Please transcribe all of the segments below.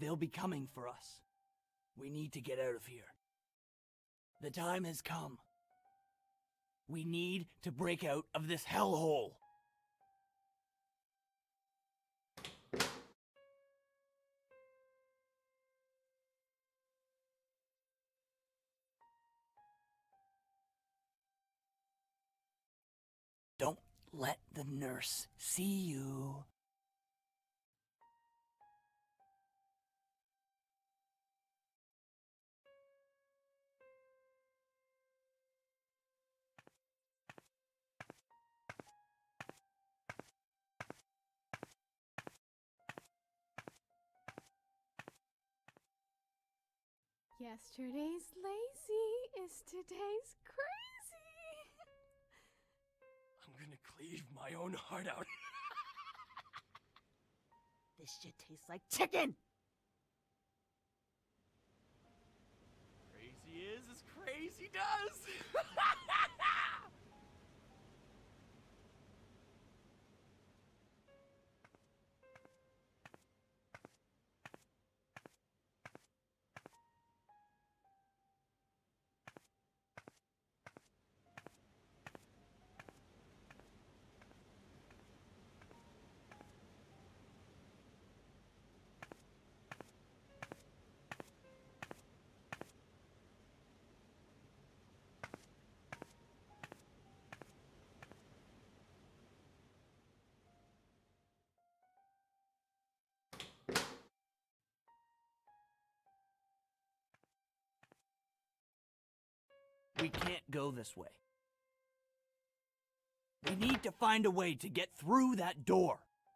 They'll be coming for us. We need to get out of here. The time has come. We need to break out of this hellhole. Don't let the nurse see you. Yesterday's lazy is today's crazy. I'm gonna cleave my own heart out. This shit tastes like chicken! Crazy is as crazy does. We can't go this way. We need to find a way to get through that door.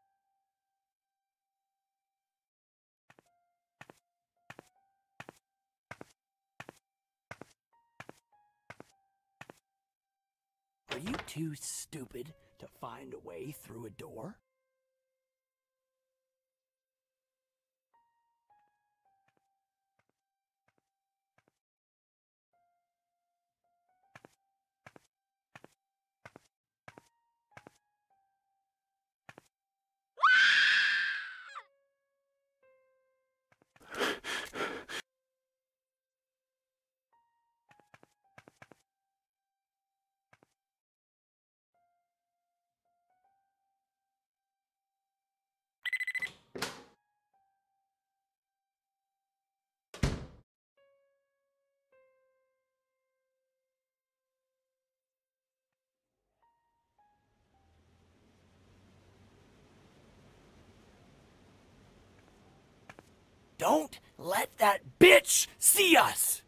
Are you too stupid to find a way through a door? Don't let that bitch see us!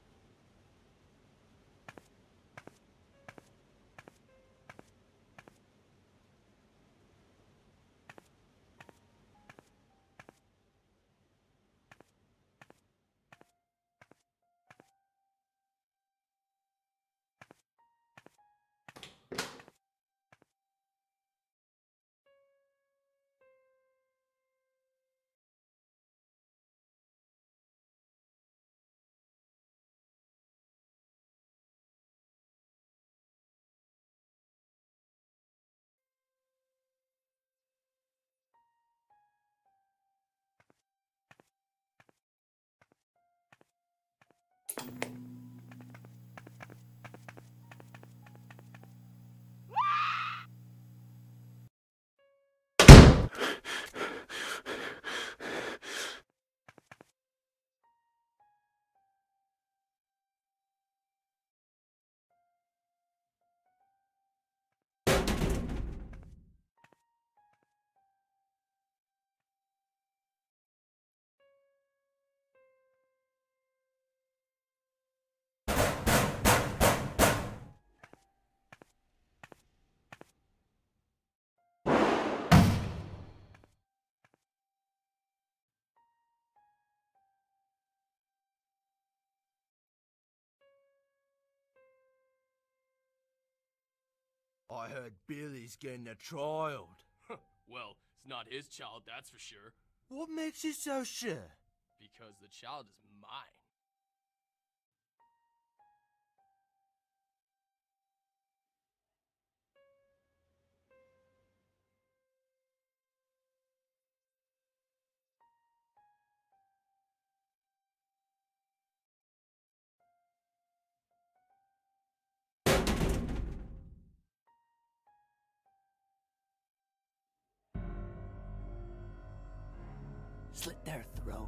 I heard Billy's getting a child. Well, it's not his child, that's for sure. What makes you so sure? Because the child is mine. Slit their throats.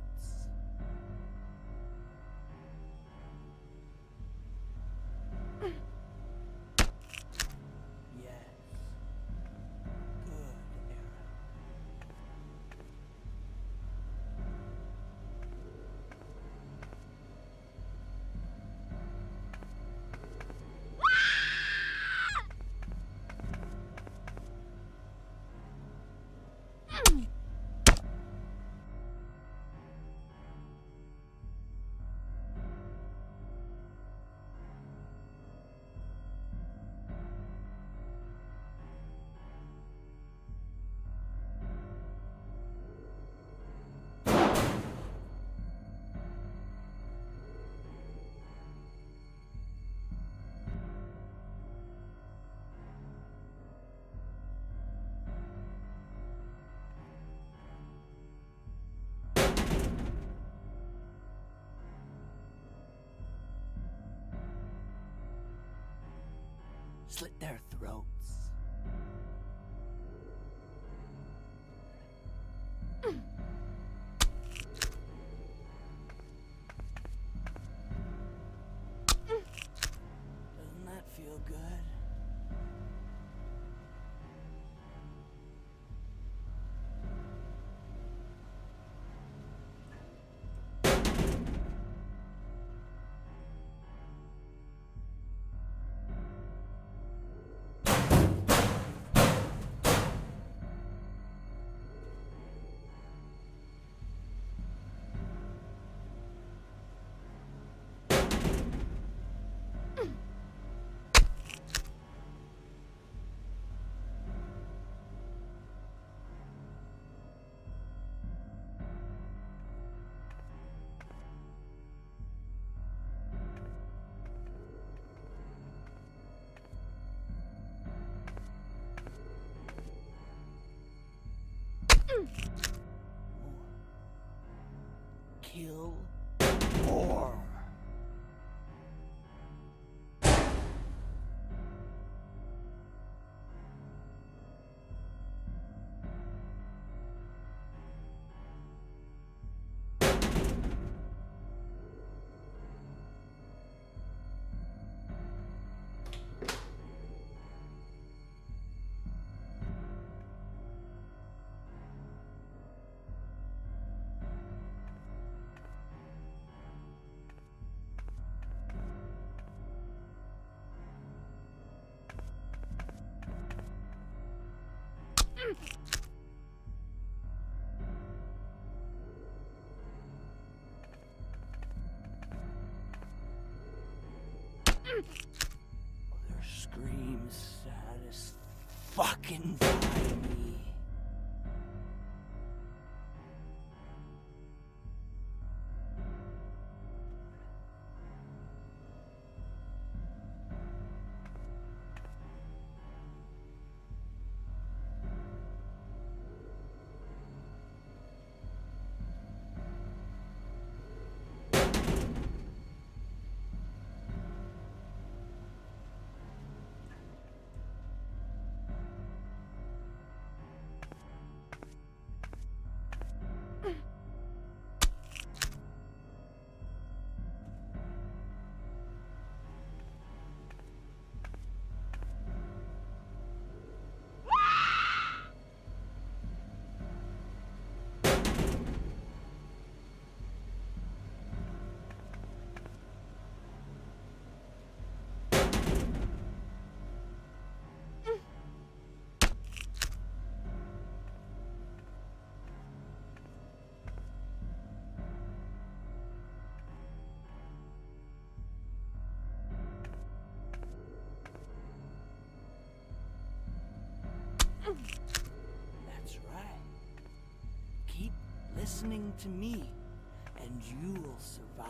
Yes. Good, Aaron. Slit their throats. Doesn't that feel good? Kill more. Their screams satisfy me. That's right. Keep listening to me, and you'll survive.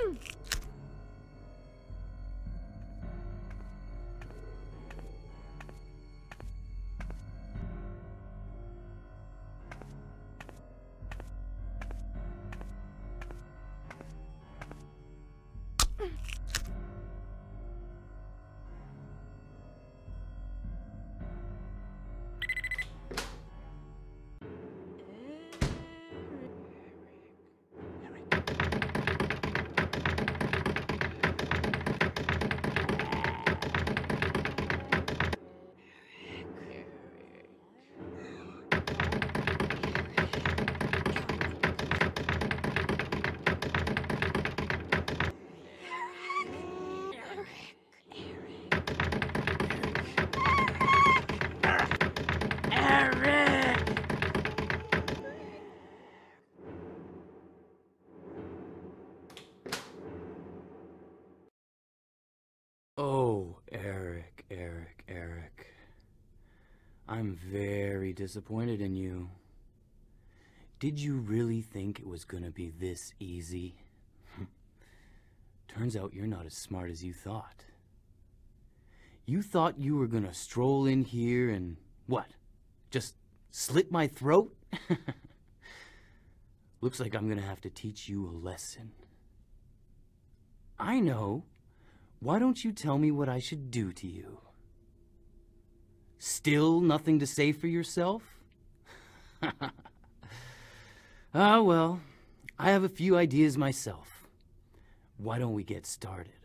Oh, Eric. I'm very disappointed in you. Did you really think it was gonna be this easy? Turns out you're not as smart as you thought. You thought you were gonna stroll in here and, what, just slit my throat? Looks like I'm gonna have to teach you a lesson. I know. Why don't you tell me what I should do to you? Still nothing to say for yourself? Ah, well, I have a few ideas myself. Why don't we get started?